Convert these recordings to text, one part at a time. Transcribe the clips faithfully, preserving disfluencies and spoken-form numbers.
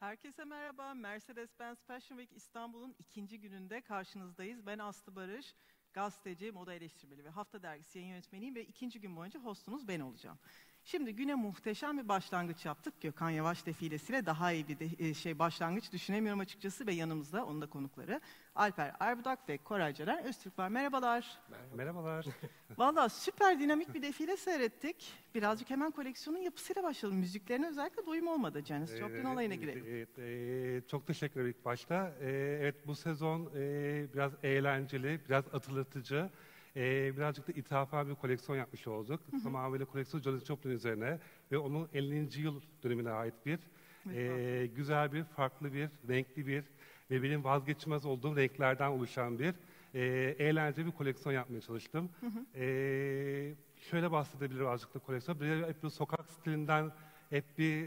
Herkese merhaba. Mercedes-Benz Fashion Week İstanbul'un ikinci gününde karşınızdayız. Ben Aslı Barış, gazeteci, moda eleştirmeni ve Hafta Dergisi yayın yönetmeniyim ve ikinci gün boyunca hostunuz ben olacağım. Şimdi güne muhteşem bir başlangıç yaptık. Gökhan Yavaş defilesiyle daha iyi bir de, şey başlangıç düşünemiyorum açıkçası ve yanımızda onun da konukları Alper Arbudak ve Koray Caner Öztürk var. Merhabalar. Merhabalar. Valla süper dinamik bir defile seyrettik. Birazcık hemen koleksiyonun yapısıyla başlayalım. Müziklerine özellikle doyum olmadı. Janis Joplin olayına girelim. Evet, e, çok teşekkür ederim ilk başta. E, evet bu sezon e, biraz eğlenceli, biraz hatırlatıcı. Ee, birazcık da ithafen bir koleksiyon yapmış olduk. Hı hı. Tamamıyla koleksiyon Janis Joplin üzerine ve onun ellinci yıl dönemine ait bir e, güzel bir, farklı bir, renkli bir ve benim vazgeçilmez olduğum renklerden oluşan bir e, eğlenceli bir koleksiyon yapmaya çalıştım. Hı hı. E, şöyle bahsedebilirim azıcık da koleksiyon. Bir, hep bir sokak stilinden, hep bir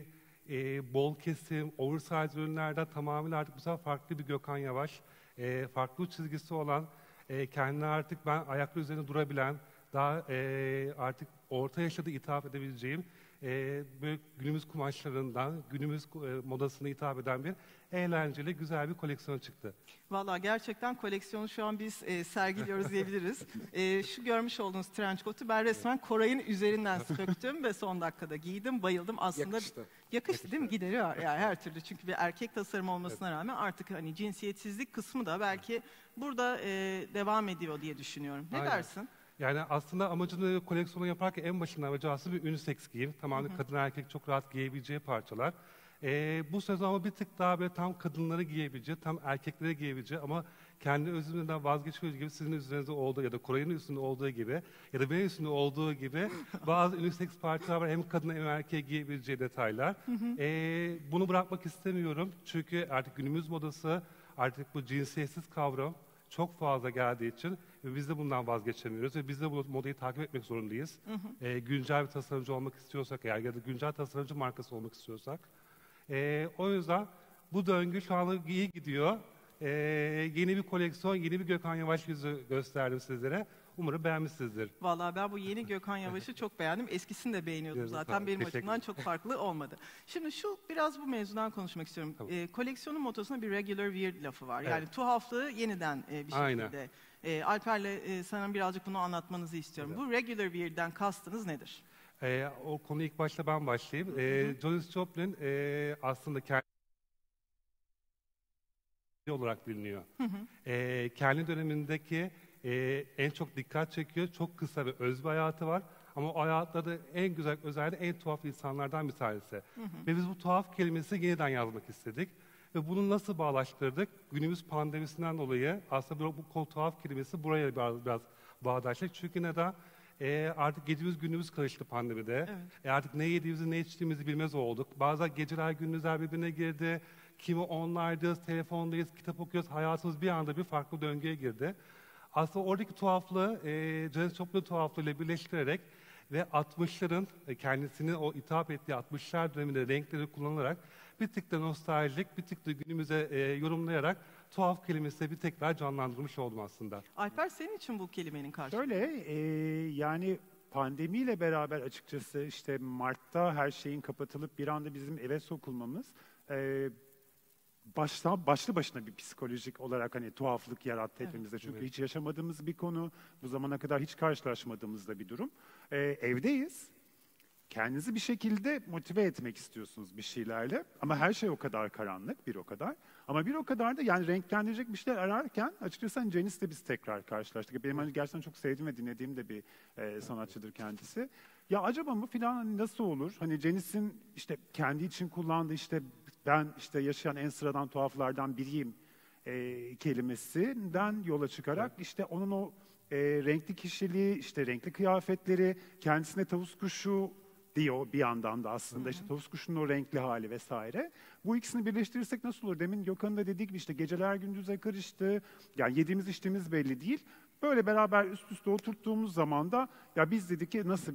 e, bol kesim, oversize ürünlerden tamamıyla artık bu sefer farklı bir Gökhan Yavaş, e, farklı çizgisi olan, E, kendine artık ben ayakları üzerinde durabilen, daha e, artık orta yaşta da ithaf edebileceğim e, böyle günümüz kumaşlarından, günümüz e, modasına hitap eden bir eğlenceli, güzel bir koleksiyon çıktı. Vallahi gerçekten koleksiyonu şu an biz e, sergiliyoruz diyebiliriz. E, şu görmüş olduğunuz trench coat'u ben resmen Koray'ın üzerinden söktüm ve son dakikada giydim, bayıldım. Aslında yakıştı, yakıştı, yakıştı değil mi? Gideriyor yani her türlü. Çünkü bir erkek tasarımı olmasına evet. rağmen artık hani cinsiyetsizlik kısmı da belki burada e, devam ediyor diye düşünüyorum. Ne Aynen. dersin? Yani aslında amacını koleksiyonu yaparken en başında amacı aslında bir unisex giyim. Tamamen hı hı. kadın erkek çok rahat giyebileceği parçalar. Ee, bu sezon ama bir tık daha böyle tam kadınları giyebileceği, tam erkekleri giyebileceği ama kendi özümünden vazgeçiyoruz gibi sizin üzerinizde olduğu ya da Koray'ın üstünde olduğu gibi ya da benim üstünde olduğu gibi bazı unisex parçalar var. Hem kadın hem erkeğe giyebileceği detaylar. Hı hı. Ee, bunu bırakmak istemiyorum. Çünkü artık günümüz modası, artık bu cinsiyetsiz kavram çok fazla geldiği için ve biz de bundan vazgeçemiyoruz ve biz de bu modayı takip etmek zorundayız. Hı hı. Ee, güncel bir tasarımcı olmak istiyorsak eğer ya da güncel tasarımcı markası olmak istiyorsak. Ee, o yüzden bu döngü şu an iyi gidiyor. Ee, yeni bir koleksiyon, yeni bir Gökhan Yavaş yüzü gösterdim sizlere. Umarım beğenmişsinizdir. Vallahi ben bu yeni Gökhan Yavaş'ı çok beğendim. Eskisini de beğeniyordum zaten. Benim açımdan çok farklı olmadı. Şimdi şu biraz bu mevzudan konuşmak istiyorum. Ee, koleksiyonun motosunda bir regular weird lafı var. Evet. Yani tuhaflığı yeniden e, bir şekilde. Aynen. E, Alper'le e, sana birazcık bunu anlatmanızı istiyorum. Evet. Bu regular weird'den kastınız nedir? Ee, o konu ilk başta ben başlayayım. Ee, Janis Joplin e, aslında kendi olarak biliniyor. Hı hı. Ee, kendi dönemindeki e, en çok dikkat çekiyor. Çok kısa ve öz bir hayatı var. Ama o hayatta da en güzel özelliği en tuhaf insanlardan bir tanesi. Hı hı. Ve biz bu tuhaf kelimesi yeniden yazmak istedik. Ve bunu nasıl bağlaştırdık? Günümüz pandemisinden dolayı aslında bu, bu tuhaf kelimesi buraya biraz, biraz bağdaştık. Çünkü neden? E, artık gecemiz gündüzümüz karıştı pandemide. Evet. E, artık ne yediğimizi ne içtiğimizi bilmez olduk. Bazen geceler gündüzler birbirine girdi. Kimi online'dayız, telefondayız, kitap okuyoruz. Hayatımız bir anda bir farklı döngüye girdi. Aslında oradaki tuhaflığı e, Janis Joplin tuhaflığıyla birleştirerek ve altmışların e, kendisini o hitap ettiği altmışlar döneminde renkleri kullanarak bir tık da nostaljik, bir tık da günümüze e, yorumlayarak tuhaf kelimesi bir tekrar canlandırmış oldum aslında. Alper senin için bu kelimenin karşılığı? Şöyle e, yani pandemiyle beraber açıkçası işte Mart'ta her şeyin kapatılıp bir anda bizim eve sokulmamız e, başta başlı başına bir psikolojik olarak hani tuhaflık yarattı evet. hepimizde. Çünkü evet. hiç yaşamadığımız bir konu, bu zamana kadar hiç karşılaşmadığımız da bir durum. E, evdeyiz. Kendinizi bir şekilde motive etmek istiyorsunuz bir şeylerle. Ama her şey o kadar karanlık, bir o kadar. Ama bir o kadar da yani renklendirecek bir şeyler ararken açıkçası hani Janis'le biz tekrar karşılaştık. Benim hani gerçekten çok sevdiğim ve dinlediğim de bir e, sanatçıdır kendisi. Ya acaba mı filan hani nasıl olur? Hani Janis'in işte kendi için kullandığı işte ben işte yaşayan en sıradan tuhaflardan biriyim e, kelimesinden yola çıkarak evet. işte onun o e, renkli kişiliği, işte renkli kıyafetleri, kendisine tavus kuşu diyor bir yandan da aslında hı hı. işte tavus kuşunun o renkli hali vesaire. Bu ikisini birleştirirsek nasıl olur? Demin Gökhan'ın da dediği gibi işte geceler gündüze karıştı. Yani yediğimiz içtiğimiz belli değil. Böyle beraber üst üste oturttuğumuz zaman da ya biz dedik ki nasıl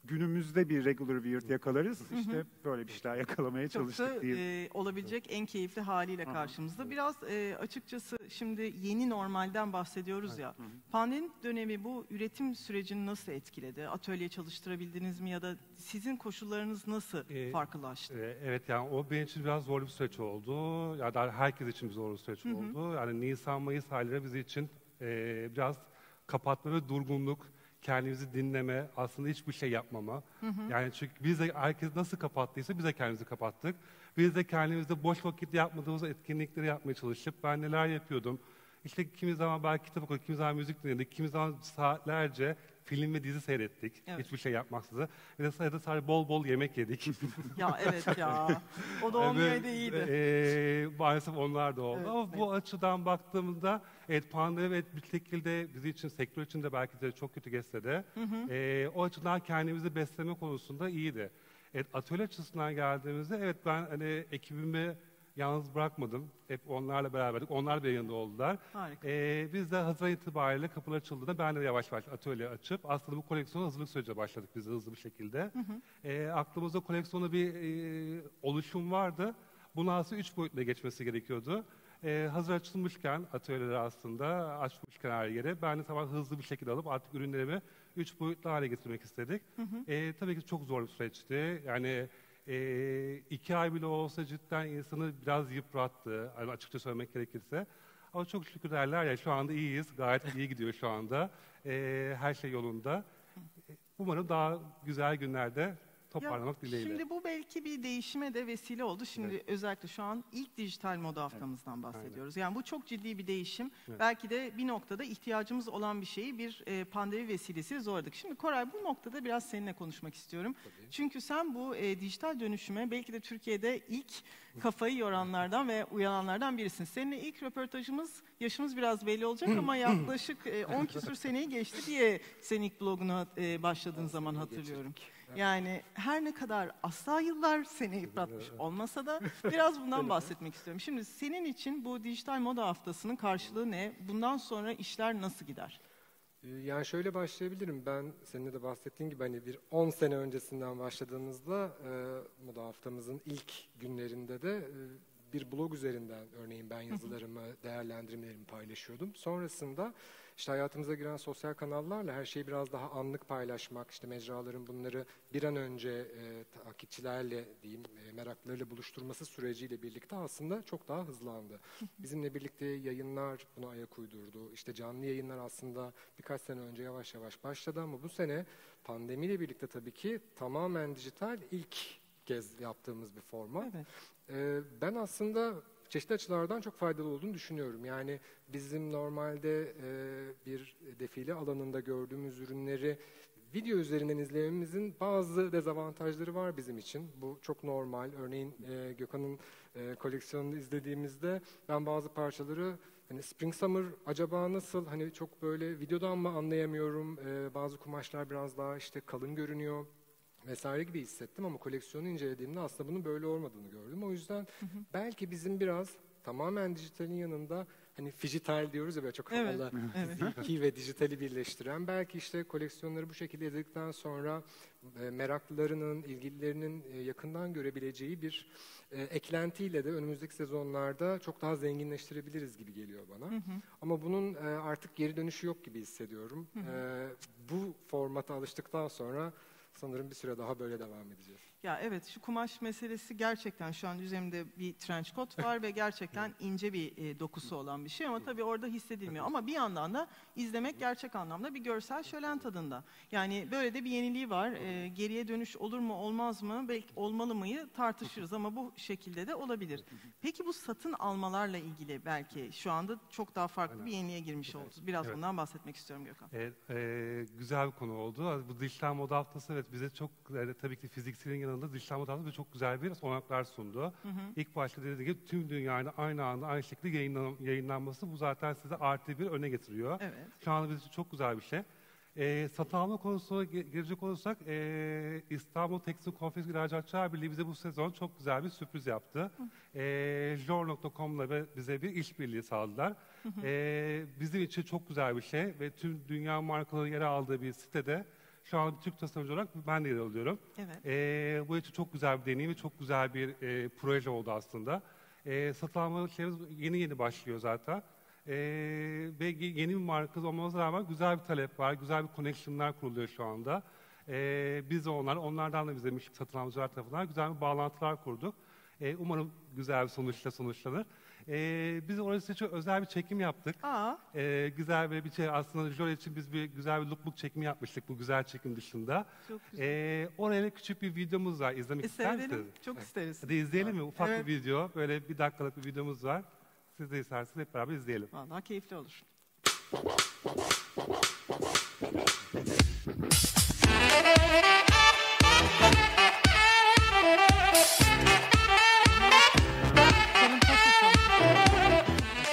günümüzde bir regular weird yakalarız. İşte böyle bir şeyler yakalamaya Çok da çalıştık diyeyim. e, olabilecek en keyifli haliyle Aha. karşımızda. Biraz e, açıkçası şimdi yeni normalden bahsediyoruz ya. Hı hı. Pandemi dönemi bu üretim sürecini nasıl etkiledi? Atölye çalıştırabildiniz mi ya da sizin koşullarınız nasıl Ee, farklılaştı? Ee, Evet, yani o benim için biraz zorlu bir süreç oldu. Ya da herkes için bir zorlu bir süreç oldu. Yani Nisan-Mayıs ayları bizim için e, biraz kapatma ve durgunluk, kendimizi dinleme, aslında hiçbir şey yapmama. Yani çünkü biz de herkes nasıl kapattıysa biz de kendimizi kapattık. Biz de kendimizde boş vakit yapmadığımız etkinlikleri yapmaya çalışıp ben neler yapıyordum. İşte kimi zaman belki kitap okuduk, kimi zaman müzik dinledik, kimi zaman saatlerce film ve dizi seyrettik. Evet. Hiçbir şey yapmaksızın. Ve de ya da sadece bol bol yemek yedik. Ya evet ya. O da olmayaydı iyiydi. E, maalesef onlar da oldu. Evet, Ama bu açıdan baktığımızda evet, pandemi evet, bir şekilde bizi için, sektör için de belki de çok kötü geçse de e, o açıdan kendimizi besleme konusunda iyiydi. Evet, atölye açısından geldiğimizde evet, ben hani ekibimi yalnız bırakmadım. Hep onlarla beraberdik. Onlar da yanında oldular. Harika. Ee, biz de Haziran itibariyle kapılar açıldığında ben de yavaş yavaş atölye açıp aslında bu koleksiyona hazırlık sürecine başladık biz de hızlı bir şekilde. Ee, aklımızda koleksiyona bir e, oluşum vardı. Bunun aslında üç boyutla geçmesi gerekiyordu. Ee, hazır açılmışken atölyeleri aslında açmışken her yere ben de tamam hızlı bir şekilde alıp artık ürünlerimi üç boyutlu hale getirmek istedik. Ee, tabii ki çok zor bir süreçti. Yani e, iki ay bile olsa cidden insanı biraz yıprattı. Yani açıkça söylemek gerekirse. Ama çok şükür derler ya, şu anda iyiyiz. Gayet iyi gidiyor şu anda. Ee, her şey yolunda. Umarım daha güzel günlerde toparlamak Ya, dileğiyle. Şimdi bu belki bir değişime de vesile oldu. Şimdi özellikle şu an ilk dijital moda haftamızdan bahsediyoruz. Yani bu çok ciddi bir değişim. Evet. Belki de bir noktada ihtiyacımız olan bir şeyi bir e, pandemi vesilesiyle zorladık. Şimdi Koray, bu noktada biraz seninle konuşmak istiyorum. Çünkü sen bu e, dijital dönüşüme belki de Türkiye'de ilk kafayı yoranlardan ve uyananlardan birisin. Seninle ilk röportajımız, yaşımız biraz belli olacak ama yaklaşık e, on küsur seneyi geçti diye senin ilk bloguna e, başladığın zaman hatırlıyorum. Yani her ne kadar asla yıllar seni yıpratmış olmasa da biraz bundan bahsetmek istiyorum. Şimdi senin için bu dijital moda haftasının karşılığı ne? Bundan sonra işler nasıl gider? Ee, Yani şöyle başlayabilirim. Ben seninle de bahsettiğin gibi hani bir on sene öncesinden başladığımızda e, moda haftamızın ilk günlerinde de e, bir blog üzerinden örneğin ben yazılarımı, değerlendirmelerimi paylaşıyordum. Sonrasında işte hayatımıza giren sosyal kanallarla her şeyi biraz daha anlık paylaşmak, işte mecraların bunları bir an önce e, takipçilerle diyeyim, e, meraklılarıyla buluşturması süreciyle birlikte aslında çok daha hızlandı. Bizimle birlikte yayınlar buna ayak uydurdu. İşte canlı yayınlar aslında birkaç sene önce yavaş yavaş başladı ama bu sene pandemiyle birlikte tabii ki tamamen dijital ilk kez yaptığımız bir format. Evet. Ee, ben aslında çeşitli açılardan çok faydalı olduğunu düşünüyorum. Yani bizim normalde e, bir defile alanında gördüğümüz ürünleri video üzerinden izlememizin bazı dezavantajları var bizim için. Bu çok normal. Örneğin e, Gökhan'ın e, koleksiyonunu izlediğimizde ben bazı parçaları hani Spring Summer acaba nasıl, hani çok böyle videodan mı anlayamıyorum, e, bazı kumaşlar biraz daha işte kalın görünüyor vesaire gibi hissettim ama koleksiyonu incelediğimde aslında bunun böyle olmadığını gördüm. O yüzden hı hı. belki bizim biraz tamamen dijitalin yanında hani fijital diyoruz ya, böyle çok Evet, havalı, evet. fiziki ve dijitali birleştiren, belki işte koleksiyonları bu şekilde izledikten sonra e, meraklılarının, ilgililerinin e, yakından görebileceği bir e, eklentiyle de önümüzdeki sezonlarda çok daha zenginleştirebiliriz gibi geliyor bana. Hı hı. Ama bunun e, artık geri dönüşü yok gibi hissediyorum. Hı hı. E, bu formata alıştıktan sonra sanırım bir süre daha böyle devam edeceğiz. Ya evet, şu kumaş meselesi gerçekten şu an üzerimde bir trench coat var ve gerçekten ince bir e, dokusu olan bir şey ama tabii orada hissedilmiyor. Ama bir yandan da izlemek gerçek anlamda bir görsel şölen tadında. Yani böyle de bir yeniliği var. E, geriye dönüş olur mu olmaz mı, belki olmalı mıyı tartışırız ama bu şekilde de olabilir. Peki bu satın almalarla ilgili belki şu anda çok daha farklı bir yeniliğe girmiş olduk. Biraz Evet. bundan bahsetmek istiyorum Gökhan. Evet, e, güzel bir konu oldu. Bu dijital moda haftası evet bize çok e, tabii ki fizikselin yanında dijital moda haftası bize çok güzel bir olanaklar sundu. Hı hı. İlk başta dediğim gibi tüm dünyada aynı anda aynı şekilde yayınlan, yayınlanması bu zaten size artı bir öne getiriyor. Evet. Şu anda bizim için çok güzel bir şey. E, satın alma konusuna ge- gelecek olursak e, İstanbul Tekstil Konfeksiyon İhracatçılar Birliği bize bu sezon çok güzel bir sürpriz yaptı. E, jor nokta com'la bize bir işbirliği sağladılar. E, bizim için çok güzel bir şey ve tüm dünya markaları yer aldığı bir sitede şu an Türk tasarımcı olarak ben de yer alıyorum. Evet. Ee, bu için çok güzel bir deneyim ve çok güzel bir e, proje oldu aslında. Ee, satın alma işlerimiz yeni yeni başlıyor zaten. Ee, ve yeni bir marka olmamıza rağmen güzel bir talep var, güzel bir connection'lar kuruluyor şu anda. Ee, biz de onlar, onlardan da bize satın alıcılar tarafından güzel bir bağlantılar kurduk. Ee, umarım güzel bir sonuçla sonuçlanır. Ee, biz orası için özel bir çekim yaptık. Aa, Ee, güzel bir, bir şey aslında Jol için biz bir güzel bir lookbook çekimi yapmıştık bu güzel çekim dışında. çok güzel. Ee, oraya küçük bir videomuz var. İzlemek E, ister misiniz? seyredelim. Çok isteriz. Hadi izleyelim mi? Ufak Evet. bir video. Böyle bir dakikalık bir videomuz var. Siz de isterseniz hep beraber izleyelim. Vallahi keyifli olur. Senin pasta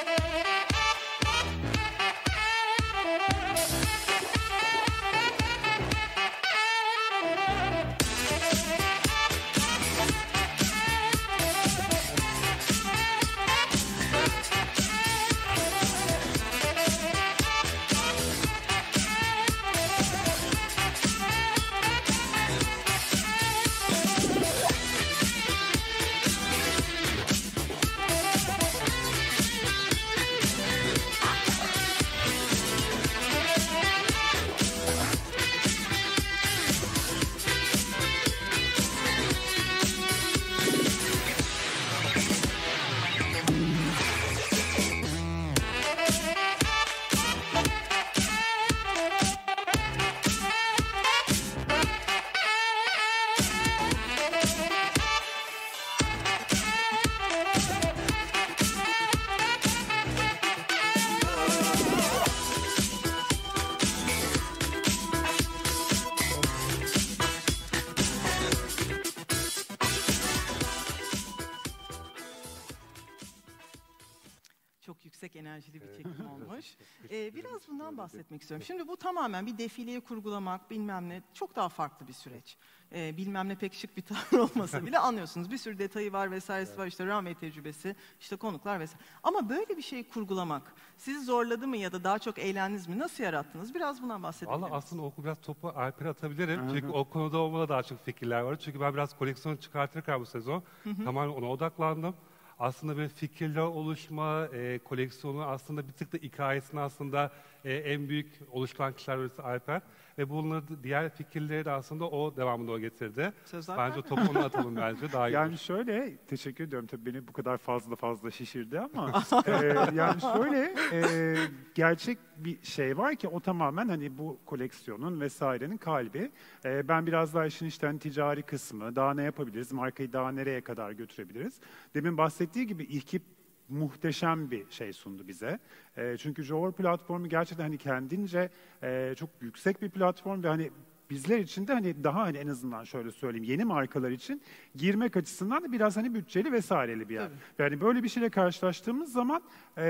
Çok yüksek enerjili bir çekim olmuş. Ee, biraz bundan bahsetmek istiyorum. Şimdi bu tamamen bir defileyi kurgulamak, bilmem ne, çok daha farklı bir süreç. Ee, bilmem ne pek şık bir tavır olmasa bile anlıyorsunuz. Bir sürü detayı var vesairesi var, işte runway tecrübesi, işte konuklar vesaire. Ama böyle bir şeyi kurgulamak sizi zorladı mı ya da daha çok eğlendiniz mi? Nasıl yarattınız? Biraz bundan bahsedebilir Valla misiniz? aslında o biraz topu Alper'e atabilirim. Çünkü o konuda olmada daha çok fikirler var. Çünkü ben biraz koleksiyon çıkartırken bu sezon tamamen ona odaklandım. Aslında bir fikirler oluşma, e, koleksiyonu aslında bir tık da hikayesini aslında e, en büyük oluşturan kişiler birisi Alper. Ve bunları diğer fikirleri de aslında o devamında o getirdi. Sözler Bence bende. topu ona atalım bence daha iyi Yani olur. şöyle, teşekkür ediyorum tabii beni bu kadar fazla fazla şişirdi ama e, yani şöyle e, gerçek bir şey var ki o tamamen hani bu koleksiyonun vesairenin kalbi. E, ben biraz daha işin işte hani ticari kısmı, daha ne yapabiliriz, markayı daha nereye kadar götürebiliriz. Demin bahsettiği gibi ilk muhteşem bir şey sundu bize. E, çünkü Jor platformu gerçekten hani kendince e, çok yüksek bir platform ve hani bizler için de hani daha hani en azından şöyle söyleyeyim yeni markalar için girmek açısından da biraz hani bütçeli vesaireli bir yer. Tabii. Yani böyle bir şeyle karşılaştığımız zaman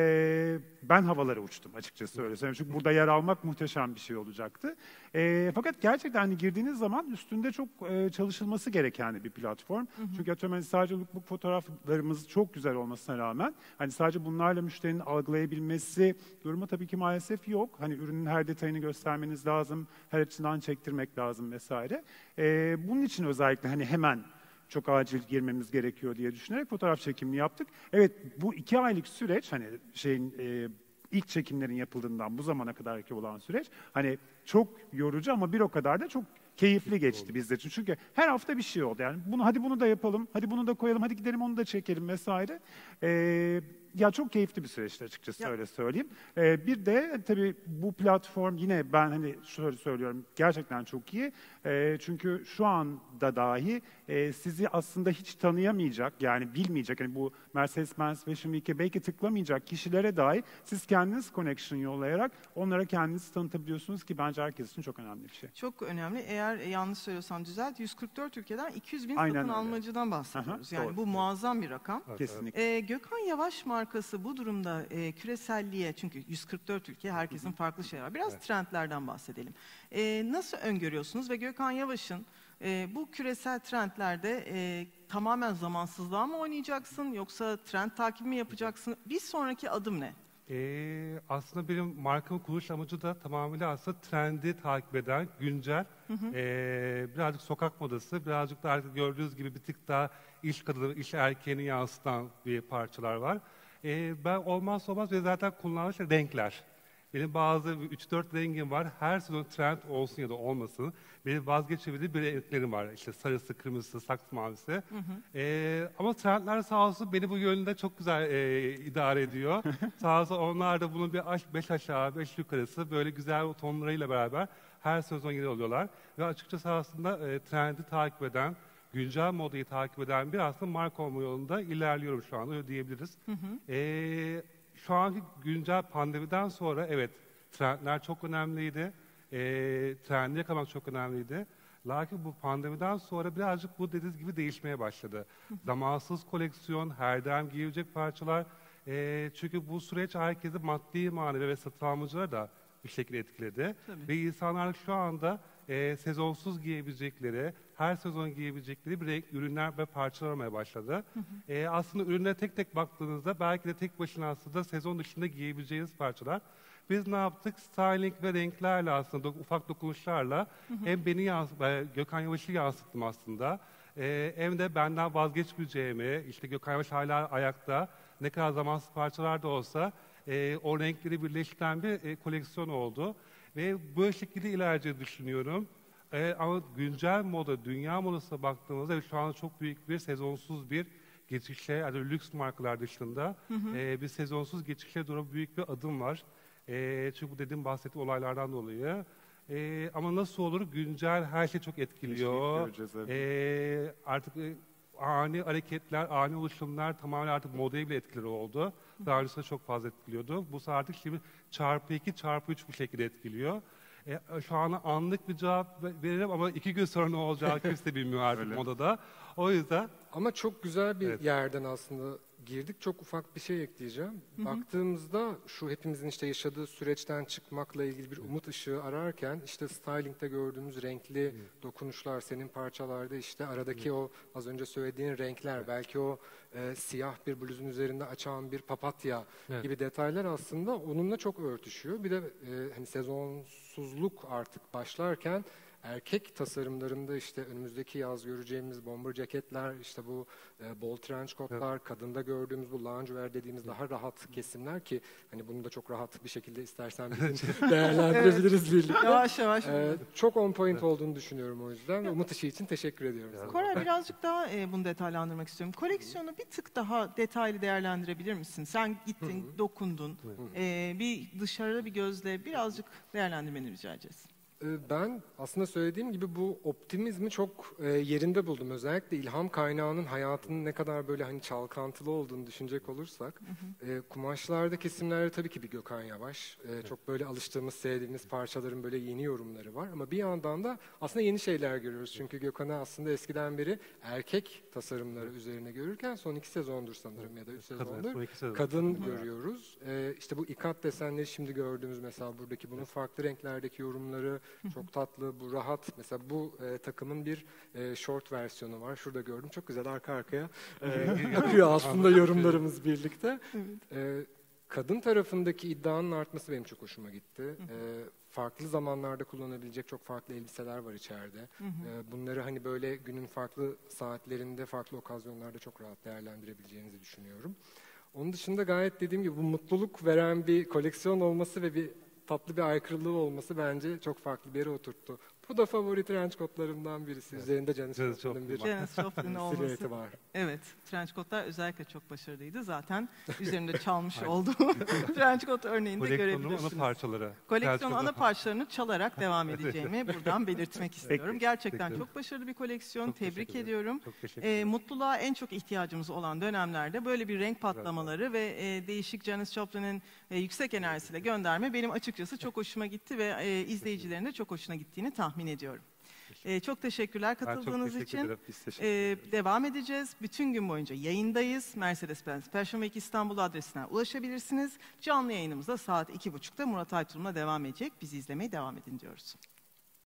e, ben havalara uçtum açıkçası öyle söyleyeyim. Çünkü burada yer almak muhteşem bir şey olacaktı. E, fakat gerçekten hani girdiğiniz zaman üstünde çok e, çalışılması gereken bir platform. Hı hı. Çünkü atıyorum hani sadece lookbook fotoğraflarımız çok güzel olmasına rağmen hani sadece bunlarla müşterinin algılayabilmesi durumu tabii ki maalesef yok. Hani ürünün her detayını göstermeniz lazım, her açıdan çektirmek lazım vesaire. E, bunun için özellikle hani hemen çok acil girmemiz gerekiyor diye düşünerek fotoğraf çekimini yaptık. Evet bu iki aylık süreç hani şeyin e, ilk çekimlerin yapıldığından bu zamana kadarki olan süreç hani çok yorucu ama bir o kadar da çok keyifli geçti bizler için. Çünkü her hafta bir şey oldu. Yani bunu hadi bunu da yapalım, hadi bunu da koyalım, hadi gidelim onu da çekelim vesaire. Ee, ya çok keyifli bir süreçti açıkçası Ya. öyle söyleyeyim. Ee, bir de tabii bu platform yine ben hani şöyle söylüyorum gerçekten çok iyi. Ee, çünkü şu anda dahi e, sizi aslında hiç tanıyamayacak yani bilmeyecek hani bu Mercedes-Benz Fashion Week'e belki tıklamayacak kişilere dahi siz kendiniz connection yollayarak onlara kendinizi tanıtabiliyorsunuz ki bence herkes için çok önemli bir şey. Çok önemli. Eğer e, yanlış söylüyorsam düzelt. yüz kırk dört ülkeden iki yüz bin Aynen satın öyle. almacıdan bahsediyoruz. Aha, yani doğru. bu muazzam bir rakam. Evet, Kesinlikle. Ee, Gökhan Yavaş markası bu durumda e, küreselliğe, çünkü yüz kırk dört ülke herkesin farklı şeyi var. Biraz Evet. trendlerden bahsedelim. Ee, nasıl öngörüyorsunuz ve Gökhan Yavaş'ın e, bu küresel trendlerde e, tamamen zamansızlığa mı oynayacaksın yoksa trend takibi mi yapacaksın? Bir sonraki adım ne? Ee, aslında benim markamın kuruluş amacı da tamamıyla aslında trendi takip eden, güncel, Hı hı. ee, birazcık sokak modası, birazcık da artık gördüğünüz gibi bir tık daha iş kadını, iş erkeğini yansıtan bir parçalar var. Ee, ben olmazsa olmaz ve zaten kullanılan şey renkler. Benim bazı üç dört rengim var. Her sezon trend olsun ya da olmasın. Benim vazgeçebildiğim bir renklerim var. İşte sarısı, kırmızısı, saks mavisi. Hı hı. Ee, ama trendler sağ olsun beni bu yönde çok güzel e, idare ediyor. Sağ olsun onlar da bunun bir aş- beş aşağı, beş yukarısı böyle güzel tonlarıyla beraber her sezon yeni oluyorlar. Ve açıkçası aslında e, trendi takip eden, güncel modayı takip eden bir aslında marka olma yolunda ilerliyorum şu anda öyle diyebiliriz. Hı hı. Ee, şu anki güncel pandemiden sonra evet trendler çok önemliydi. E, trendi yakalamak çok önemliydi. Lakin bu pandemiden sonra birazcık bu dediğiniz gibi değişmeye başladı. Zamansız koleksiyon, her daim giyilecek parçalar. E, çünkü bu süreç herkesi maddi manevi ve satın almacıları da bir şekilde etkiledi. Tabii. Ve insanlar şu anda e, sezonsuz giyebilecekleri, her sezon giyebilecekleri bir renk, ürünler ve parçalar aramaya başladı. Hı hı. E, aslında ürünlere tek tek baktığınızda belki de tek başına aslında sezon dışında giyebileceğiniz parçalar. Biz ne yaptık? Styling ve renklerle aslında do- ufak dokunuşlarla Hı hı. hem beni yans e, Gökhan Yavaş'ı yansıttım aslında. E, hem de benden vazgeçmeyeceğimi, işte Gökhan Yavaş hala ayakta, ne kadar zamansız parçalar da olsa e, o renkleri birleştiren bir e, koleksiyon oldu. Ve bu şekilde ilerleyeceğini düşünüyorum. E, ama güncel moda, dünya modasına baktığımızda şu anda çok büyük bir sezonsuz bir geçişe, yani lüks markalar dışında Hı hı. e, bir sezonsuz geçişe doğru büyük bir adım var. E, çünkü bu dediğim bahsettiğim olaylardan dolayı. E, ama nasıl olur? Güncel her şey çok etkiliyor. Göreceğiz, evet. E, artık e, ani hareketler, ani oluşumlar tamamen artık modaya bile etkileri oldu. Daha öncesinde çok fazla etkiliyordu. Bu sefer artık şimdi çarpı iki, çarpı üç bir şekilde etkiliyor. E, şu an anlık bir cevap veririm ama iki gün sonra ne olacağı kimse bilmiyor artık Öyle. modada. O yüzden Ama çok güzel bir Evet. yerden aslında girdik. Çok ufak bir şey ekleyeceğim. Hı hı. Baktığımızda şu hepimizin işte yaşadığı süreçten çıkmakla ilgili bir umut ışığı ararken işte styling'de gördüğümüz renkli dokunuşlar, senin parçalarda işte aradaki o az önce söylediğin renkler, belki o e, siyah bir bluzun üzerinde açan bir papatya Evet. gibi detaylar aslında onunla çok örtüşüyor. Bir de e, hani sezonsuzluk artık başlarken erkek tasarımlarında işte önümüzdeki yaz göreceğimiz bomber ceketler, işte bu e, bol trench coatlar, kadında gördüğümüz bu loungewear dediğimiz daha rahat kesimler ki hani bunu da çok rahat bir şekilde istersen bir gün değerlendirebiliriz birlikte. Yavaş yavaş. E, çok on point olduğunu düşünüyorum o yüzden. Umut ışığı için teşekkür ediyorum. sana. Koray, birazcık daha e, bunu detaylandırmak istiyorum. Koleksiyonu bir tık daha detaylı değerlendirebilir misin? Sen gittin, dokundun. E, bir dışarıda bir gözle birazcık değerlendirmeni rica edeceğiz. Ee, Ben aslında söylediğim gibi bu optimizmi çok e, yerinde buldum. Özellikle ilham kaynağının hayatının ne kadar böyle hani çalkantılı olduğunu düşünecek olursak. e, kumaşlarda, kesimlerde tabii ki bir Gökhan Yavaş. E, çok böyle alıştığımız, sevdiğimiz parçaların böyle yeni yorumları var. Ama bir yandan da aslında yeni şeyler görüyoruz. Çünkü Gökhan'ı aslında eskiden beri erkek tasarımları üzerine görürken son iki sezondur sanırım ya da üç kadın, sezondur. son iki sezon. Kadın görüyoruz. Ee, işte bu ikat desenleri şimdi gördüğümüz mesela buradaki bunun farklı renklerdeki yorumları çok tatlı, bu rahat. Mesela bu e, takımın bir e, short versiyonu var. Şurada gördüm. Çok güzel arka arkaya e, akıyor aslında yorumlarımız birlikte. E, kadın tarafındaki iddianın artması benim çok hoşuma gitti. E, farklı zamanlarda kullanabilecek çok farklı elbiseler var içeride. E, bunları hani böyle günün farklı saatlerinde, farklı okazyonlarda çok rahat değerlendirebileceğinizi düşünüyorum. Onun dışında gayet dediğim gibi bu mutluluk veren bir koleksiyon olması ve bir tatlı bir aykırılığı olması bence çok farklı bir yere oturttu. Bu da favori trench coatlarımdan birisi. Üzerinde Janis Janis Joplin'in bir Joplin Janis Joplin'in olması. silüeti var. Evet, trench coatlar özellikle çok başarılıydı. Zaten üzerinde çalmış olduğu trench coat örneğini de koleksiyonun ana görebilirsiniz. parçaları. Koleksiyonun ana Gerçekten- parçalarını çalarak devam edeceğimi buradan belirtmek istiyorum. Gerçekten Teşekkür çok başarılı bir koleksiyon. Çok Tebrik teşekkür ederim. ediyorum. Çok teşekkür Ee, ederim. mutluluğa en çok ihtiyacımız olan dönemlerde böyle bir renk patlamaları ve e, değişik Janis Joplin'in e, yüksek enerjisiyle gönderme benim açıkçası çok hoşuma gitti ve e, izleyicilerin de çok hoşuna gittiğini tahmin ediyorum. E, çok teşekkürler Ben çok katıldığınız teşekkür için. ederim. Biz teşekkür Ee, ederiz. devam edeceğiz. Bütün gün boyunca yayındayız. Mercedes-Benz Fashion Week İstanbul adresinden ulaşabilirsiniz. Canlı yayınımızda saat iki buçukta Murat Aytul'la devam edecek. Bizi izlemeye devam edin diyoruz.